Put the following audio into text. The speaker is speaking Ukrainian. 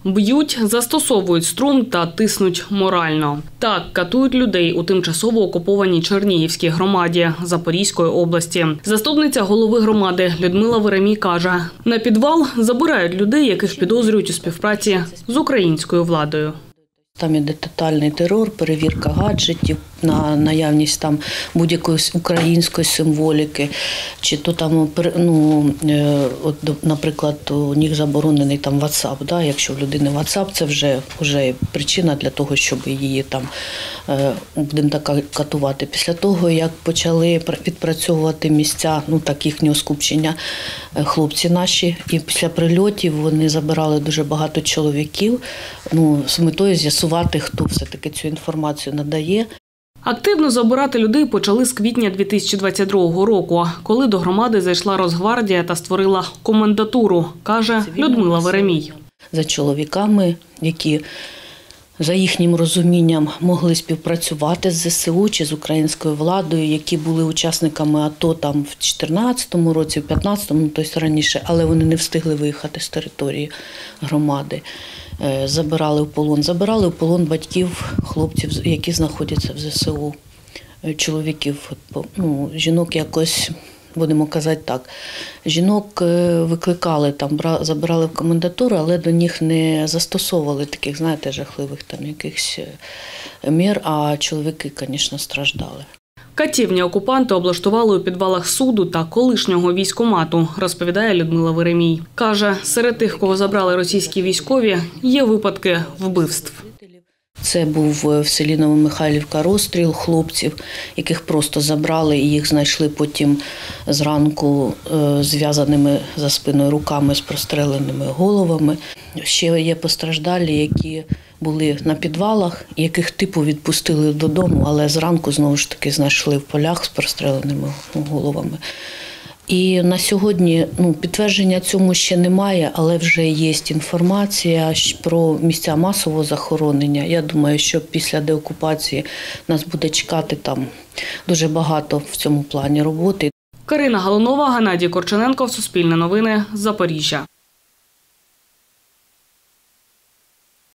Б'ють, застосовують струм та тиснуть морально. Так катують людей у тимчасово окупованій Чернігівській громаді Запорізької області. Заступниця голови громади Людмила Веремій каже, на підвал забирають людей, яких підозрюють у співпраці з українською владою. Там іде тотальний терор, перевірка гаджетів, на наявність там будь-якої української символіки. Чи то там, наприклад, у них заборонений там WhatsApp. Да? Якщо в людини WhatsApp, це вже причина для того, щоб її там будемо так катувати. Після того, як почали відпрацьовувати місця, так їхнього скупчення хлопці наші, і після прильотів вони забирали дуже багато чоловіків, з метою з'ясувати, хто все-таки цю інформацію надає. Активно забирати людей почали з квітня 2022 року, коли до громади зайшла Росгвардія та створила комендатуру, каже Людмила Веремій. За чоловіками, які за їхнім розумінням могли співпрацювати з ЗСУ чи з українською владою, які були учасниками АТО там в 2014 році, в 2015, тобто раніше, але вони не встигли виїхати з території громади. Забирали в полон батьків, хлопців, які знаходяться в ЗСУ, чоловіків, жінок якось, будемо казати так, жінок викликали, забирали в комендатуру, але до них не застосовували таких, жахливих там якихось мір, а чоловіки, звісно, страждали. Катівні окупанти облаштували у підвалах суду та колишнього військкомату, розповідає Людмила Веремій. Каже, серед тих, кого забрали російські військові, є випадки вбивств. Це був в селі Новомихайлівка розстріл хлопців, яких просто забрали і їх знайшли потім зранку зв'язаними за спиною руками з простреленими головами. Ще є постраждалі, які були на підвалах, яких типу відпустили додому, але зранку знову ж таки знайшли в полях з простреленими головами. І на сьогодні підтвердження цьому ще немає, але вже є інформація про місця масового захоронення. Я думаю, що після деокупації нас буде чекати там дуже багато в цьому плані роботи. Карина Галунова, Геннадій Корчененко, Суспільне новини, Запоріжжя.